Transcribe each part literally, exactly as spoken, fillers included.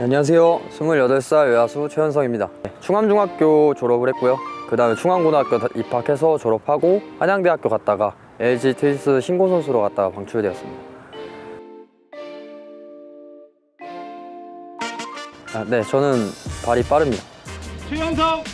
안녕하세요. 스물여덟 살 외야수 최현성입니다. 충암중학교 졸업을 했고요. 그 다음에 충암고등학교 입학해서 졸업하고 한양대학교 갔다가 엘지 트윈스 신고 선수로 갔다가 방출되었습니다. 아, 네, 저는 발이 빠릅니다. 최현성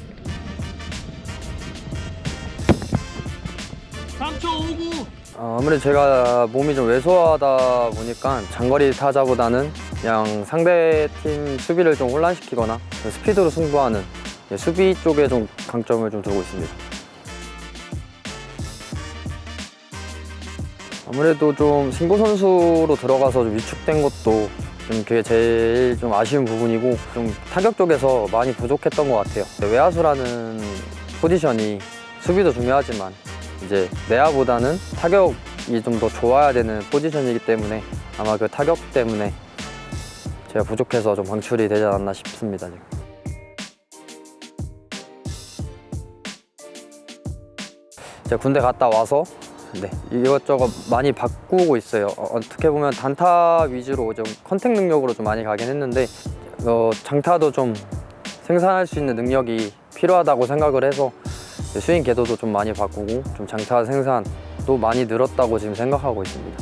삼 초 오구. 어, 아무래도 제가 몸이 좀 왜소하다 보니까 장거리 타자보다는 그냥 상대팀 수비를 좀 혼란시키거나 스피드로 승부하는 수비 쪽에 좀 강점을 좀 두고 있습니다. 아무래도 좀 신고 선수로 들어가서 좀 위축된 것도 좀 그게 제일 좀 아쉬운 부분이고, 좀 타격 쪽에서 많이 부족했던 것 같아요. 외야수라는 포지션이 수비도 중요하지만 이제 내야보다는 타격이 좀 더 좋아야 되는 포지션이기 때문에 아마 그 타격 때문에 제가 부족해서 좀 방출이 되지 않았나 싶습니다. 지금. 제가 군대 갔다 와서 네, 이것저것 많이 바꾸고 있어요. 어, 어떻게 보면 단타 위주로 좀 컨택 능력으로 좀 많이 가긴 했는데 어, 장타도 좀 생산할 수 있는 능력이 필요하다고 생각을 해서 스윙 궤도도 좀 많이 바꾸고 좀 장타 생산도 많이 늘었다고 지금 생각하고 있습니다.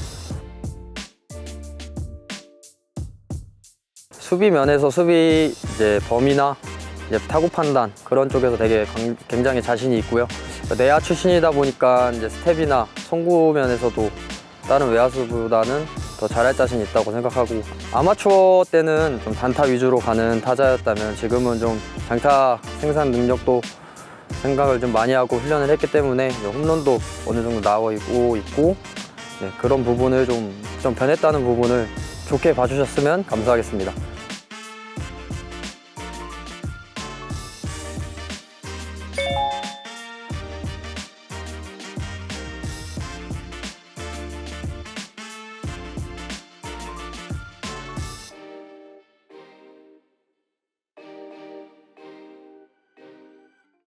수비 면에서 수비 이제 범위나 이제 타구 판단 그런 쪽에서 되게 강, 굉장히 자신이 있고요. 내야 출신이다 보니까 이제 스텝이나 송구 면에서도 다른 외야수보다는 더 잘할 자신이 있다고 생각하고, 아마추어 때는 좀 단타 위주로 가는 타자였다면 지금은 좀 장타 생산 능력도 생각을 좀 많이 하고 훈련을 했기 때문에 홈런도 어느 정도 나오고 있고, 네, 그런 부분을 좀, 좀 변했다는 부분을 좋게 봐주셨으면 감사하겠습니다.